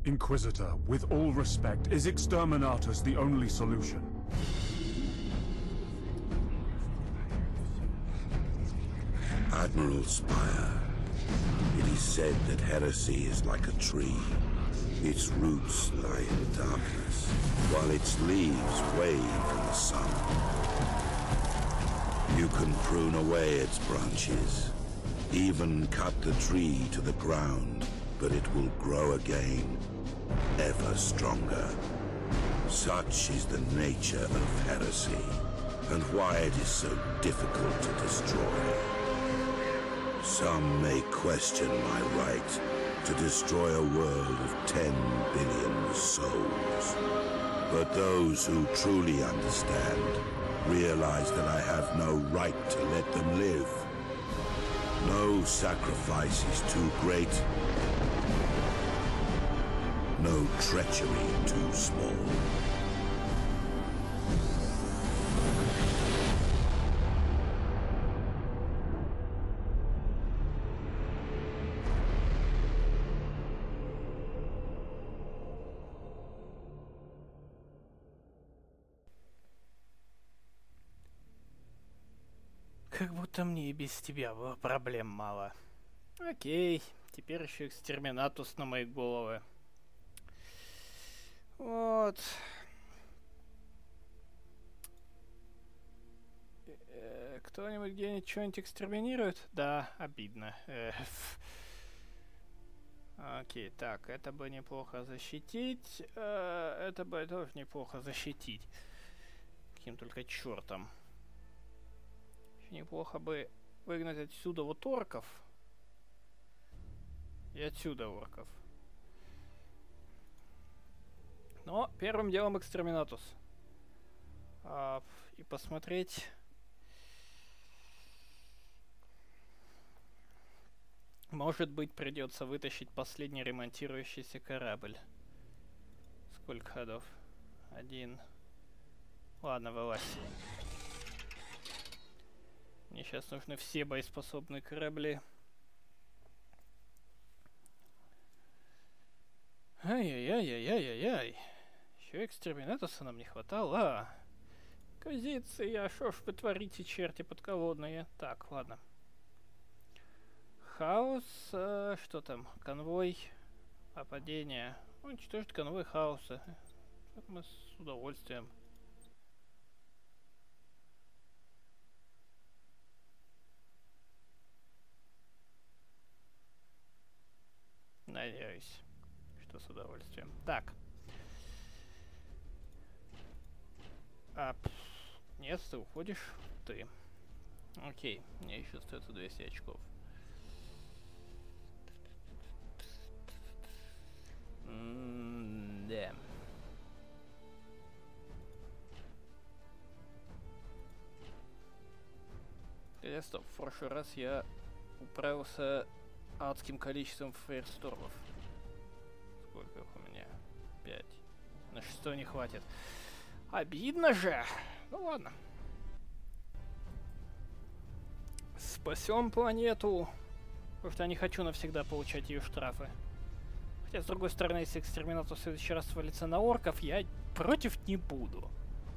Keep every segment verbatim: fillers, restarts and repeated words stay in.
Inquisitor, with all respect, is Exterminatus the only solution? Admiral Spire, it is said that heresy is like a tree. Its roots lie in darkness, while its leaves wave in the sun. You can prune away its branches, even cut the tree to the ground, but it will grow again, ever stronger. Such is the nature of heresy, and why it is so difficult to destroy. Some may question my right to destroy a world of ten billion souls. But those who truly understand realize that I have no right to let them live. No sacrifice is too great. No treachery too small. Как будто мне и без тебя было проблем мало. Окей, теперь еще экстерминатус на мои головы. Вот. Э, Кто-нибудь где-нибудь что-нибудь экстерминирует? Да, обидно. Э, Окей, так, это бы неплохо защитить. Э, это бы тоже неплохо защитить. Каким только чертом. Неплохо бы выгнать отсюда вот орков. И отсюда орков. Но первым делом экстерминатус. А, и посмотреть... Может быть, придется вытащить последний ремонтирующийся корабль. Сколько ходов? Один. Ладно, вылазь. Мне сейчас нужны все боеспособные корабли. Ай-яй-яй-яй-яй-яй. Еще экстерминатуса нам не хватало. Позиция, шо ж вы творите, черти подколодные. Так, ладно. Хаос, э, что там? Конвой. Нападение. Уничтожить конвой хаоса. Мы с удовольствием. Надеюсь, что с удовольствием. Так. А, пф, нет, ты уходишь. Ты. Окей, мне еще остается двести очков. М-да. Хотя, стоп, в прошлый раз я управился адским количеством фейрстормов. Сколько их у меня? Пять. На шестой не хватит. Обидно же! Ну ладно. Спасем планету! Потому что я не хочу навсегда получать ее штрафы. Хотя, с другой стороны, если экстерминатор в следующий раз свалится на орков, я против не буду.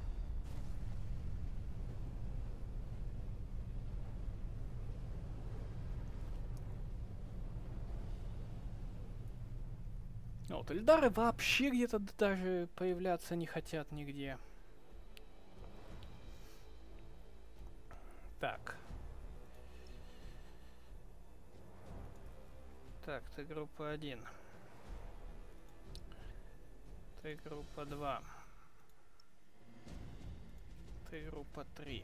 Вот, эльдары вообще где-то даже появляться не хотят нигде. Так. Так, ты группа один. Ты группа два. Ты группа три.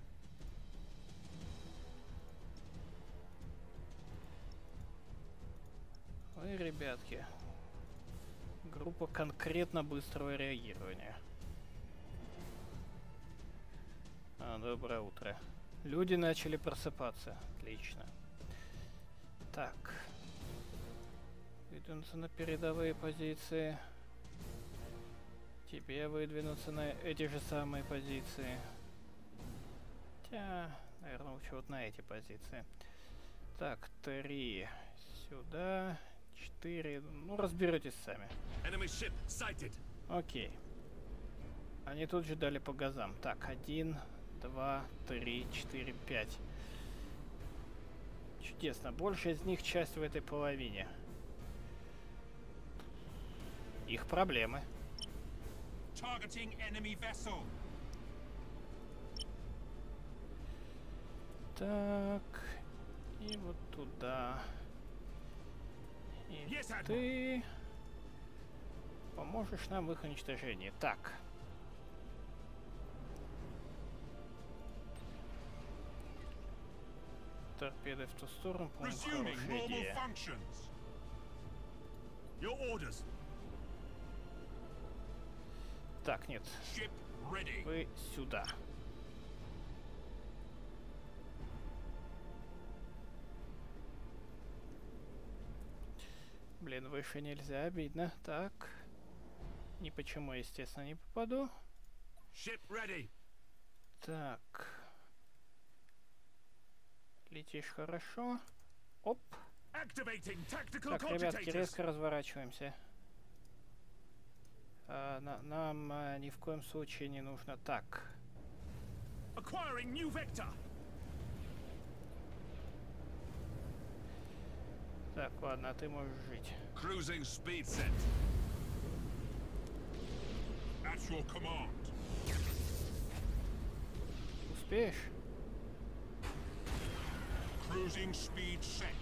Ой, ребятки. Группа конкретно быстрого реагирования. А, доброе утро. Люди начали просыпаться. Отлично. Так. Выдвинуться на передовые позиции. Тебе выдвинуться на эти же самые позиции. Хотя, наверное, лучше вот на эти позиции. Так, три. Сюда. четыре. Ну, разберетесь сами. Окей. Они тут же дали по газам. Так, один, два, три, четыре, пять. Чудесно. Большая из них часть в этой половине. Их проблемы. Так. И вот туда. И yes, ты поможешь нам в их уничтожении. Так. Торпеды в ту сторону, по-моему, хорошая идея. Так, нет. Вы сюда. Блин, выше нельзя, обидно. Так. Ни почему, естественно, не попаду. Так. Летишь хорошо. Оп. Так, ребятки, резко разворачиваемся. А, на, нам а, ни в коем случае не нужно так. Так, ладно, а ты можешь жить. Cruising speed set. At your command. Успеешь? Cruising speed set.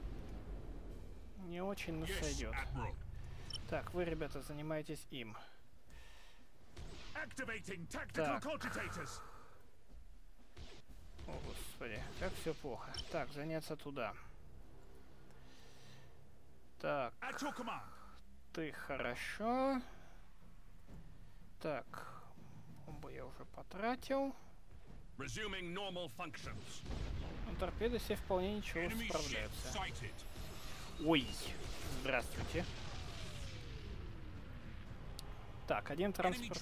Не очень, но сойдет. Так, вы, ребята, занимаетесь им. Так. О, господи, как все плохо. Так, заняться туда. Так. Ты хорошо. Так. Бомбу я уже потратил. Ну, торпеды все вполне ничего справляются. Ой, здравствуйте. Так, один транспорт.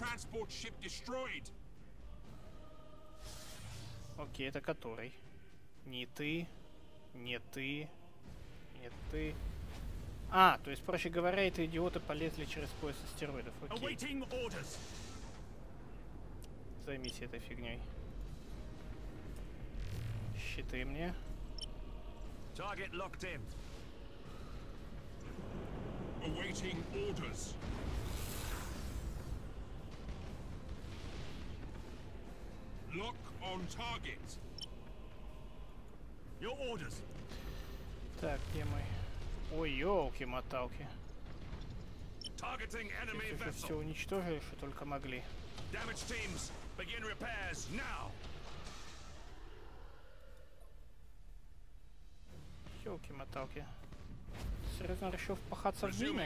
Окей, это который? Не ты, не ты, не ты. А, то есть, проще говоря, эти идиоты полезли через пояс астероидов. Окей. Займись этой фигней. Щиты мне. Target locked in. Awaiting orders. Lock on target. Your orders. Так, где мой? Ой, ёлки-моталки. Targeting enemy vessel. Все уничтожили, что только могли. Damage teams, begin repairs now. Ёлки-моталки. Серьезно решил впахаться в мины?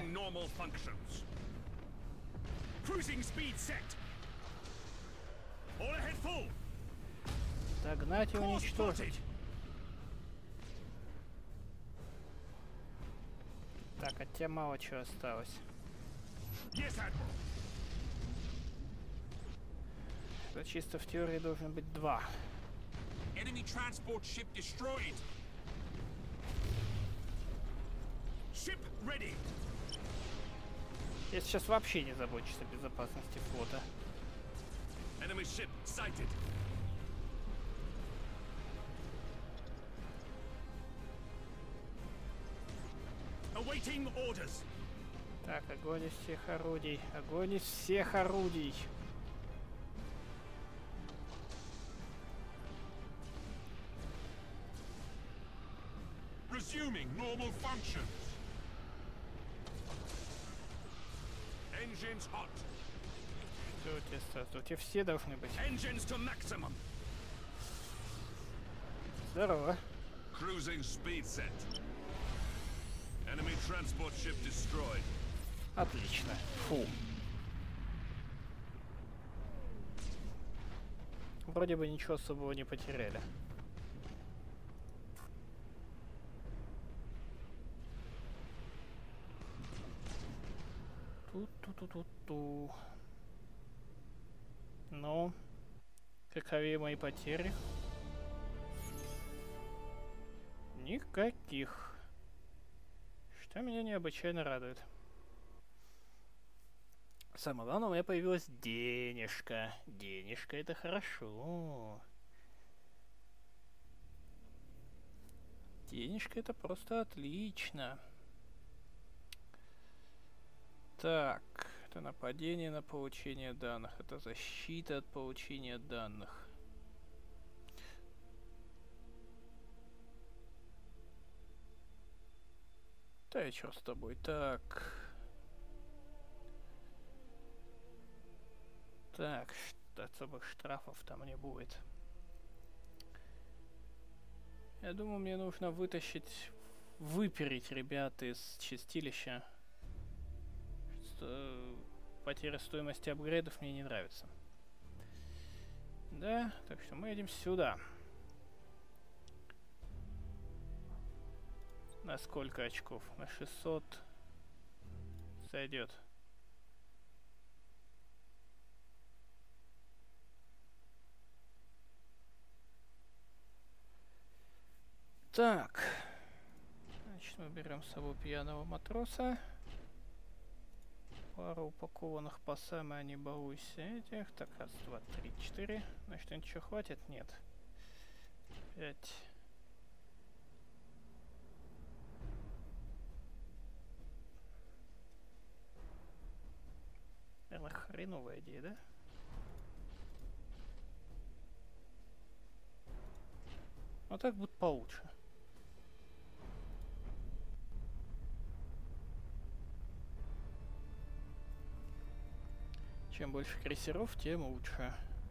Догнать и уничтожить. Так, от тебя мало чего осталось. Это чисто в теории должен быть два. Я сейчас вообще не забочусь о безопасности флота. Так, огонь из всех орудий. Огонь из всех орудий. Resuming normal functions. Engines hot. Что у тебя осталось? У тебя все должны быть. Engines to maximum. Здорово. Cruising speed set. Enemy transport ship destroyed. Отлично. Фу. Вроде бы ничего особого не потеряли. Ту-ту-ту-ту-ту. Ну, каковы мои потери? Никаких. Что меня необычайно радует. Самое главное, у меня появилась денежка. Денежка — это хорошо. Денежка — это просто отлично. Так, это нападение на получение данных. Это защита от получения данных. Да и черт с тобой. Так. Так, особых штрафов там не будет. Я думаю, мне нужно вытащить, выпереть ребят из чистилища. Что потеря стоимости апгрейдов мне не нравится. Да, так что мы едем сюда. На сколько очков? На шестьсот. Сойдет. Так. Значит, мы берем с собой пьяного матроса. Пару упакованных по самой не балуйся этих. Так, раз, два, три, четыре. Значит, ничего хватит? Нет. Пять. Наверное, хреновая идея, да? Вот так будет получше. Чем больше крейсеров, тем лучше.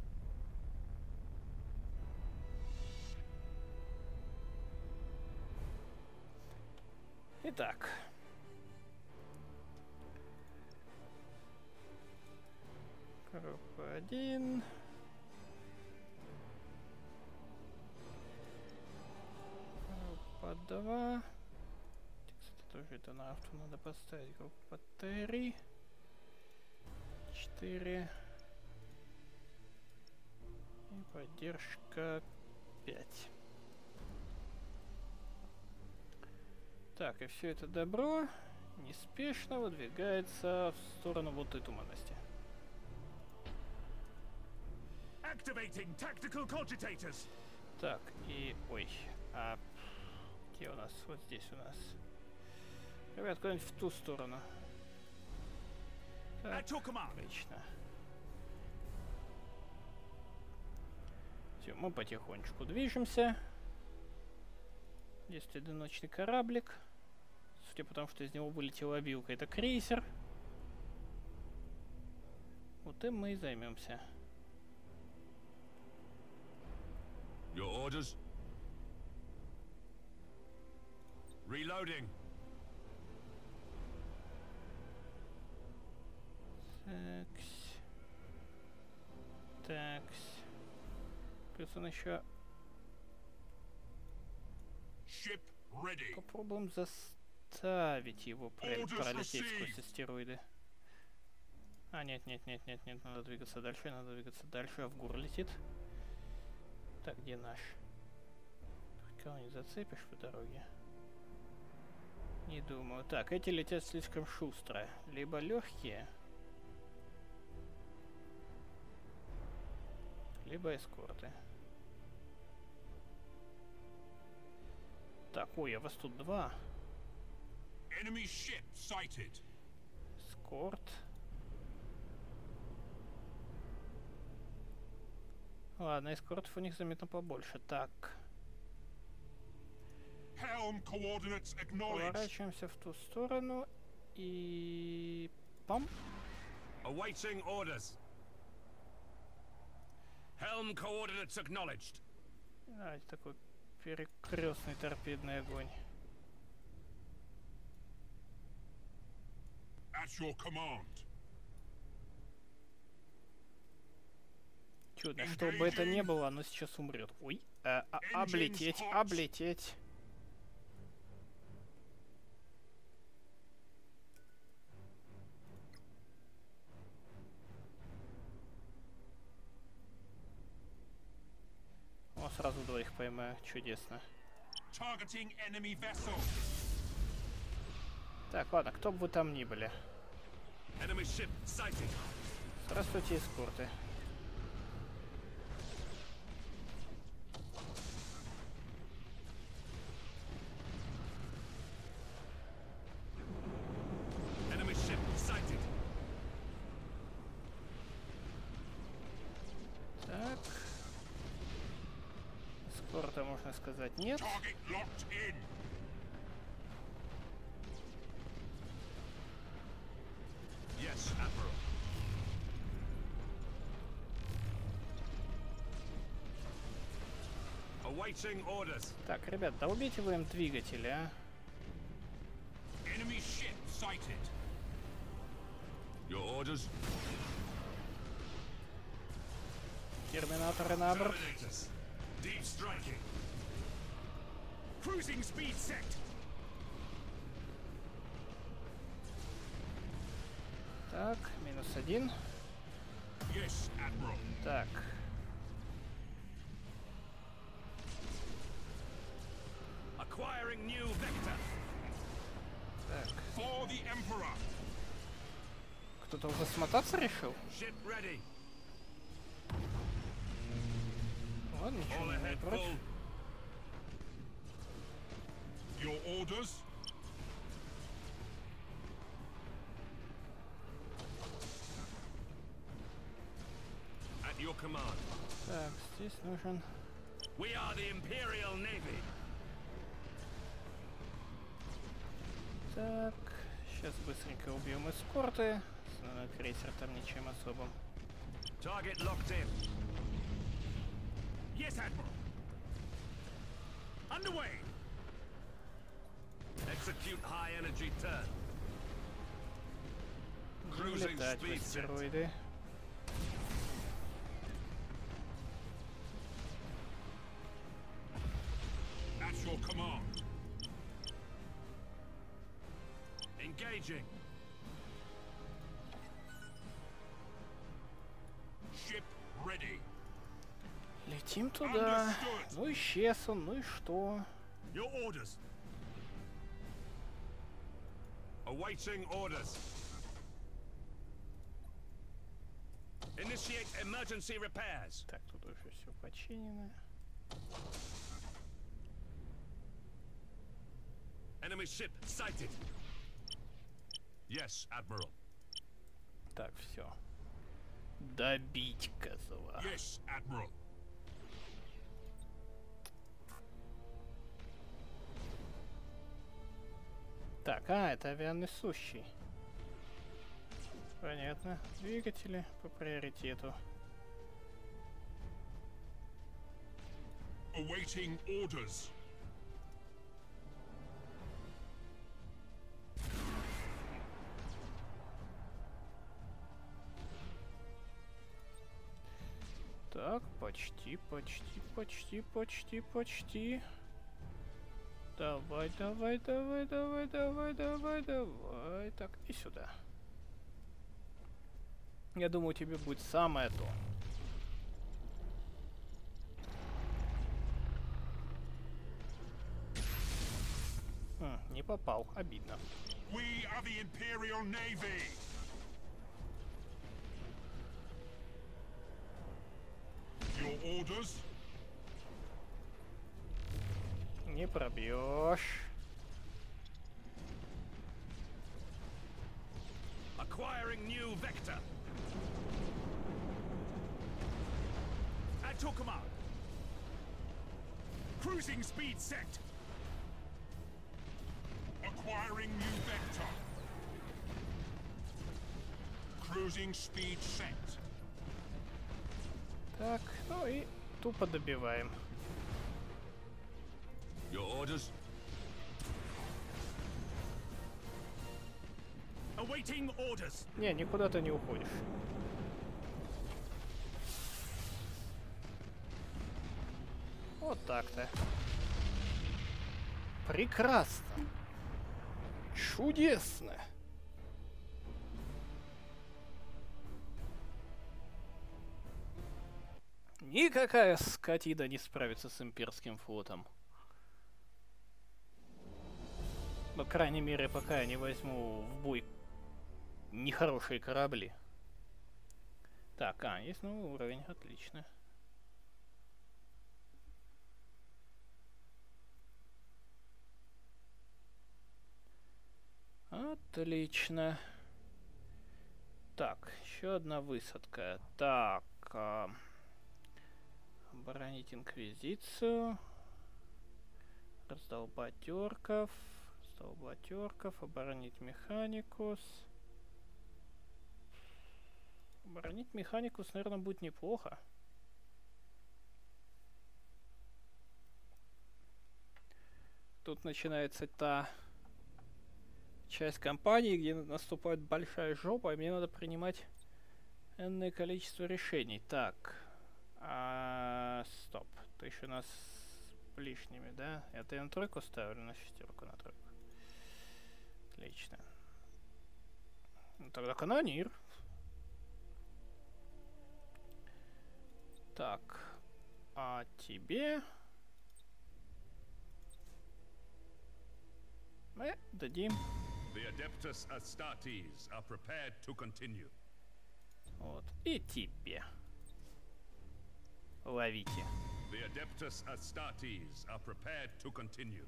Итак. Группа один. Группа два. Кстати, тоже это на авто надо поставить. Группа три. четыре. И поддержка пять. Так, и все это добро неспешно выдвигается в сторону вот этой туманности. Activating tactical cogitators. Так, и... Ой. А... Где у нас? Вот здесь у нас. Ребят, куда-нибудь в ту сторону. Так, отлично. Все, мы потихонечку движемся. Здесь одиночный кораблик. Судя по тому, что из него вылетела обилка, это крейсер. Вот им мы и займемся. Your orders? Reloading. Такс. Такс. Плюс он еще... Ship ready. Попробуем заставить его пролететь сквозь астероиды. А, нет, нет, нет, нет, нет, надо двигаться дальше, надо двигаться дальше, а в гор летит. Так, где наш? Кого не зацепишь по дороге? Не думаю. Так, эти летят слишком шустро. Либо легкие, либо эскорты. Так, ой, а вас тут два. Enemy ship sighted. Эскорт. Ладно, эскортов у них заметно побольше. Так. Helm coordinates acknowledged. Поворачиваемся в ту сторону и... Пам. Awaiting orders. Helm coordinates acknowledged. Давайте такой перекрестный торпедный огонь. At your command. Чудно, что бы это ни было, оно сейчас умрет. Ой, а, а, облететь, облететь. О, сразу двоих поймаю, чудесно. Targeting enemy vessel. Так, ладно, кто бы вы там ни были. Enemy ship sighted. Здравствуйте, эскорты. Enemy ship sighted. Так. Эскорта, можно сказать, нет. Target locked in. Yes, Admiral. Awaiting orders. Так, ребят, да убейте вы им двигатели, а. Enemy ship sighted. Your orders? Терминаторы на борт. Terminators. Deep striking. Cruising speed set. Так, минус один. Yes, Admiral. Так. Acquiring new vector. Так. For the Emperor. Кто-то уже смотаться решил? Ship ready. Ладно, ничего All не имею ahead против. full. Your orders? At your command. Так, здесь нужен... We are the Imperial Navy. Так, сейчас быстренько убьем эскорты. Основной крейсер там ничем особым. Target locked in. Yes, Admiral. Underway. Execute high energy turn. Cruising Летать в speed set. астероиды. At your command. Engaging. Ship ready. Летим туда. Ну исчез он, ну и что? Your orders. Awaiting orders. Initiate emergency repairs. Так, тут уже все починено. Enemy ship sighted. Yes, Admiral. Так, все. Добить козла. Yes, Admiral. Так, а, это авианесущий. Понятно. Двигатели по приоритету. Awaiting orders. Так, почти, почти, почти, почти, почти. Давай, давай, давай, давай, давай, давай, давай. Так, и сюда. Я думаю, тебе будет самое то. Хм, не попал, обидно. We are the Imperial Navy. Your orders? Не пробьешь. Acquiring new vector. At your command. Cruising speed set. Acquiring new vector. Cruising speed set. Так, ну и тупо добиваем. Your orders? Awaiting orders. Не, никуда ты не уходишь. Вот так-то. Прекрасно. Чудесно. Никакая скотина не справится с имперским флотом. Но крайней мере, пока я не возьму в бой нехорошие корабли. Так, а, есть новый уровень, отлично. Отлично. Так, еще одна высадка. Так, а, оборонить инквизицию. Раздолбать орков. Раздолбать орков. Оборонить механикус. Оборонить механикус, наверное, будет неплохо. Тут начинается та часть кампании, где наступает большая жопа, и мне надо принимать энное количество решений. Так. А, стоп. Ты еще у нас с лишними, да? Это я на тройку ставлю, на шестерку, на тройку. Отлично. Ну, тогда канонир. Так. А тебе... Мы дадим... The Adeptus Astartes are prepared to continue. Вот. И тебе. Ловите. The Adeptus Astartes are prepared to continue.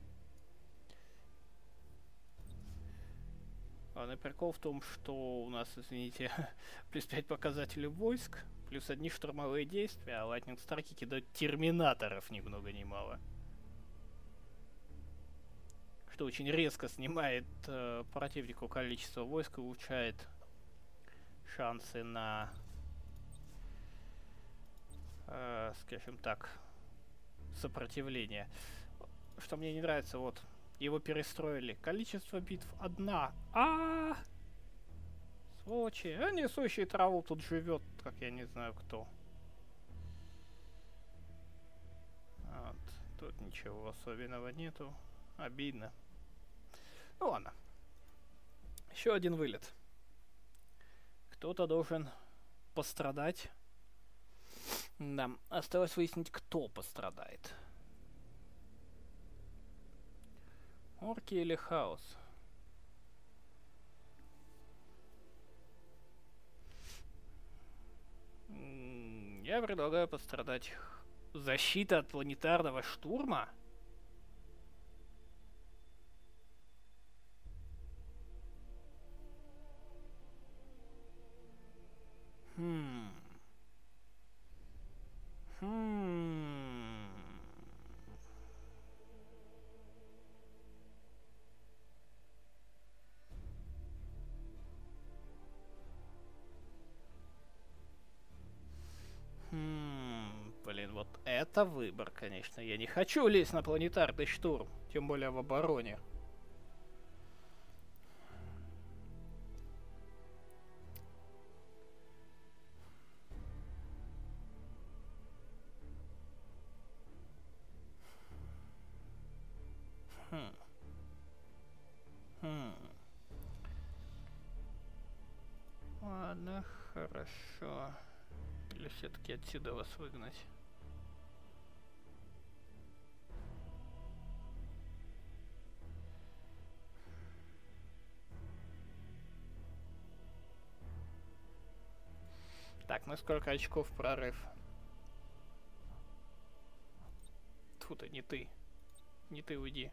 Главный прикол в том, что у нас, извините, плюс пять показателей войск, плюс одни штурмовые действия, а Lightning Старки кидают терминаторов ни много ни мало. Что очень резко снимает э, противнику количество войск и улучшает шансы на, э, скажем так, сопротивление. Что мне не нравится, вот, его перестроили. Количество битв одна. А, -а, -а! Сволочи. А несущий траву тут живет, как я не знаю кто. Вот. Тут ничего особенного нету. Обидно. Ну ладно. Еще один вылет. Кто-то должен пострадать. Да, осталось выяснить, кто пострадает. Орки или хаос? М, Я предлагаю пострадать. Защита от планетарного штурма? Хм. Хм. Хм. Блин, вот это выбор, конечно. Я не хочу лезть на планетарный штурм, тем более в обороне. Хм. Хм. Ладно, хорошо. Или все-таки отсюда вас выгнать? Так, на сколько очков прорыв? Тьфу-то, не ты. Не ты, уйди.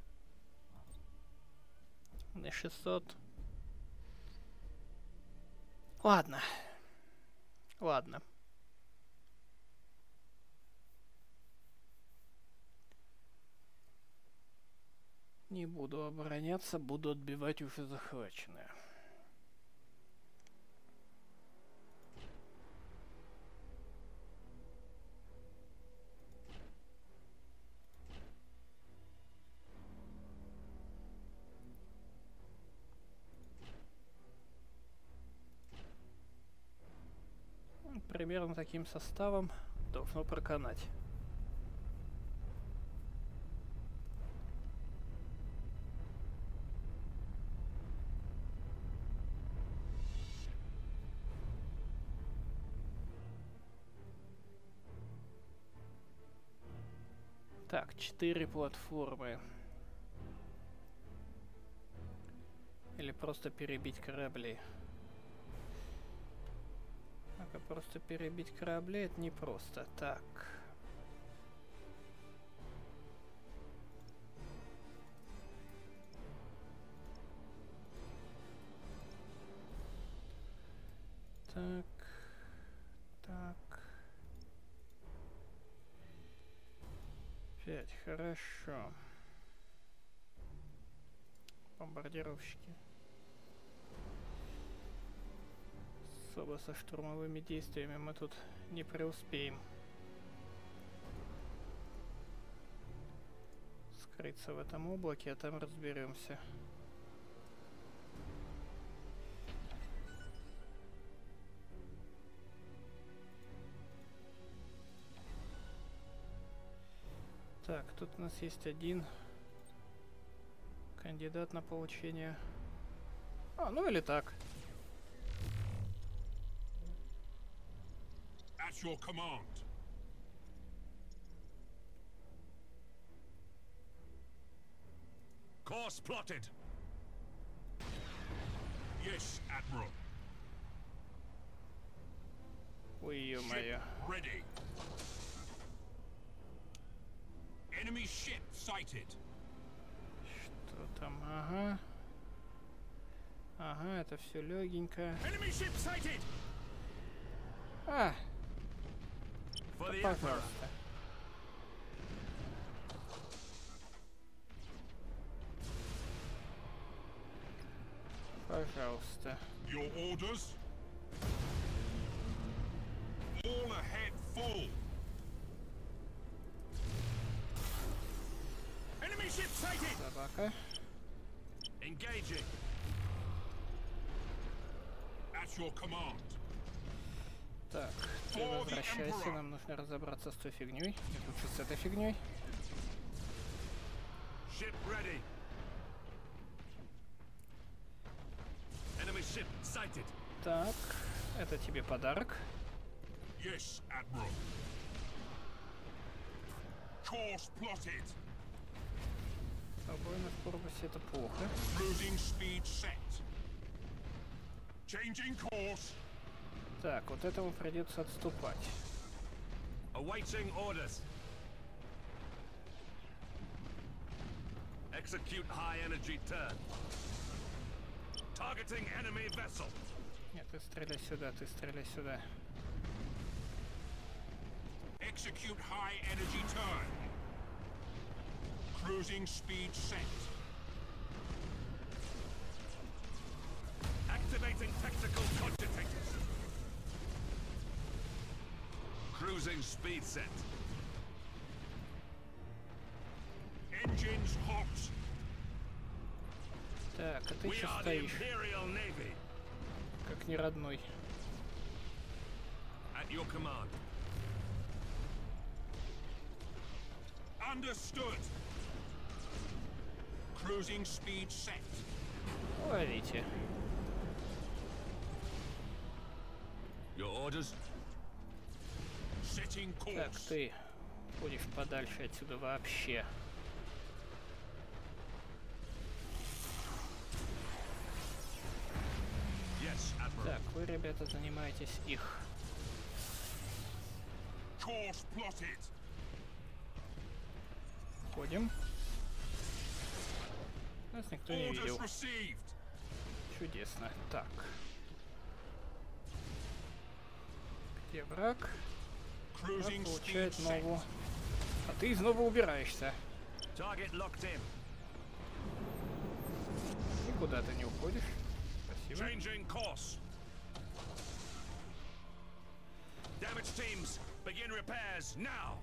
На шестьсот. Ладно. Ладно. Не буду обороняться, буду отбивать уже захваченное. Примерно таким составом должно проканать. Так, четыре платформы. Или просто перебить корабли? А просто перебить корабли это не просто. Так. Так. Так. Пять. Хорошо. Бомбардировщики. Особо со штурмовыми действиями мы тут не преуспеем. Скрыться в этом облаке, а там разберемся. Так, тут у нас есть один кандидат на получение. А, ну или так. At your command. Course plotted. Yes, Admiral. Ой, ё-моё. Ready. Enemy ship sighted. Что там? Ага. Ага, это все легенько. Enemy ship sighted. А, For the да, Emperor. пожалуйста. Пожалуйста. Your orders. All ahead full. Enemy ship sighted. Собака. Engaging. At your command. Так, ты возвращайся, нам нужно разобраться с той фигней. Лучше с этой фигней. Ship ready. Enemy ship sighted. Так, это тебе подарок. Yes, Admiral. Course plotted. Обойна в корпусе это плохо. Cruising speed set. Changing course. Так, вот этому придется отступать. Awaiting orders. Execute high energy turn. Targeting enemy vessel. Нет, ты стреляй сюда, ты стреляй сюда. Execute high energy turn. Cruising speed set. Activating tactical cogitators. Cruising speed set. Engines hot. Так, а ты We еще are the стоишь, Imperial Navy. как неродной. At your command. Understood. Cruising speed set. Ловите. Your orders. Setting Так, course. ты будешь подальше отсюда вообще. Yes, Admiral. Так, вы, ребята, занимаетесь их. Course plotted. Ходим. Нас никто не Orders видел. received. Чудесно. Так. Где враг? Враг Cruising speed получает set. новую. А ты снова убираешься. Target locked in. Никуда ты не уходишь. Спасибо. Changing course. Damage teams, begin repairs now.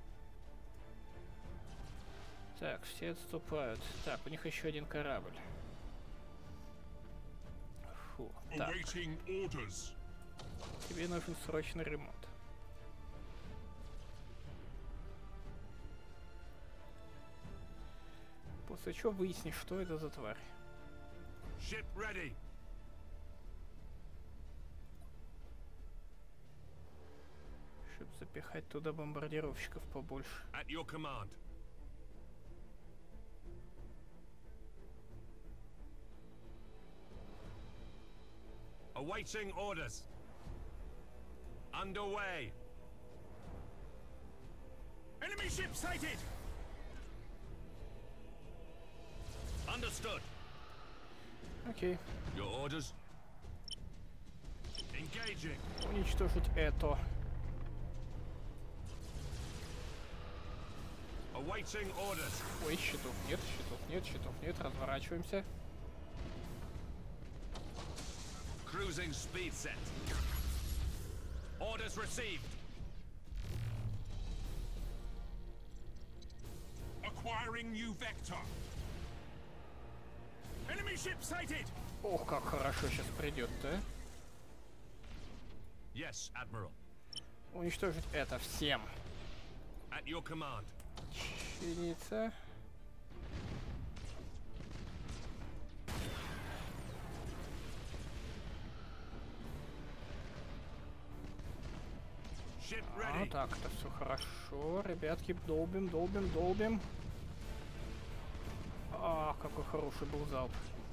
Так, все отступают. Так, у них еще один корабль. Фу. Так, Awaiting orders. тебе нужен срочный ремонт. После чего выяснишь, что это за тварь. Ship ready. Чтобы запихать туда бомбардировщиков побольше. At your command. Awaiting orders. Underway. Enemy ship sighted. Understood. Окей. Your orders. Engaging. Уничтожить это. Awaiting orders. Ой, щитов нет, щитов нет, щитов нет. Разворачиваемся. Cruising speed set. Orders received. Acquiring new vector. Enemy ship sighted. Ох, как хорошо сейчас придет-то. Yes, Admiral. Уничтожить это всем. At your command. Чиниться. Ship А, ready. так, это все хорошо. Ребятки, долбим, долбим, долбим. А, какой хороший был залп.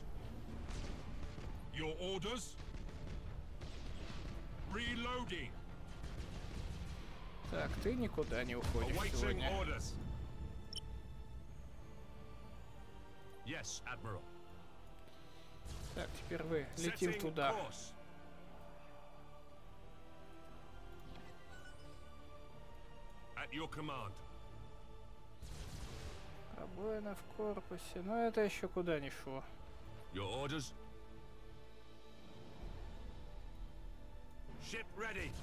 Your orders. Reloading. Так, ты никуда не уходишь Awaiting сегодня. orders. Yes, Admiral. Так, теперь вы летим Setting туда. course. At your command. Пробоина в корпусе. Но это еще куда не шло. Your orders. Ship ready.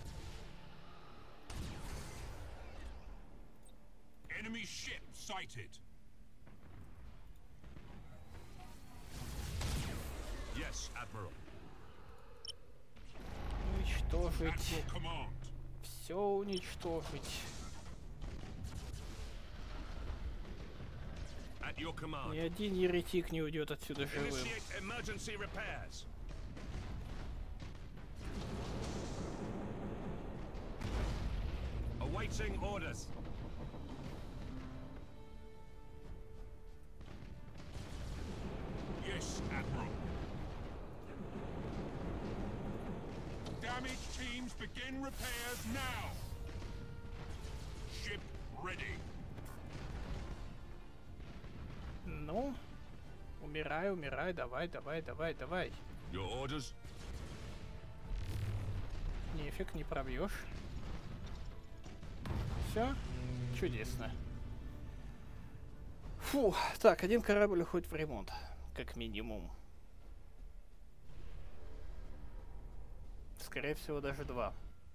Enemy ship sighted. Yes, Admiral. Уничтожить. At your command. Все уничтожить. At your command. Ни один еретик не уйдет отсюда живым. Initiate emergency repairs. Awaiting orders. Yes, Admiral. Damage teams begin repairs now. Ship ready. Ну, умирай, умирай, давай, давай, давай, давай. Your orders. Нефиг, не пробьешь. Все, чудесно. Фу, так, один корабль уходит в ремонт, как минимум. Скорее всего, даже два.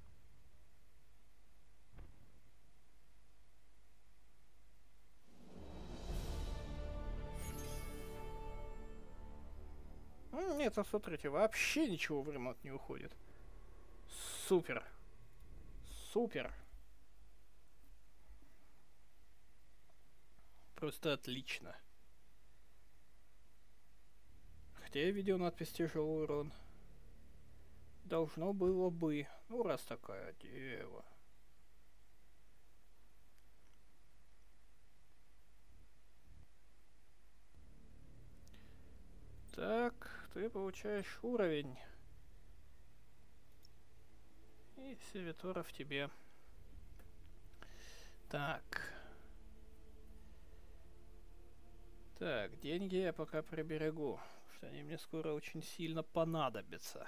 М, Нет, а смотрите, вообще ничего в ремонт не уходит. Супер. Супер. Просто отлично. Хотя я видел надпись «Тяжелый урон». Должно было бы. Ну, раз такая дева. Так, ты получаешь уровень. И сервитора в тебе. Так. Так, деньги я пока приберегу, что они мне скоро очень сильно понадобятся.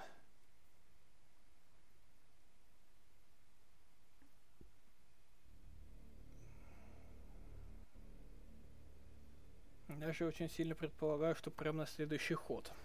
Даже очень сильно предполагаю, что прям на следующий ход.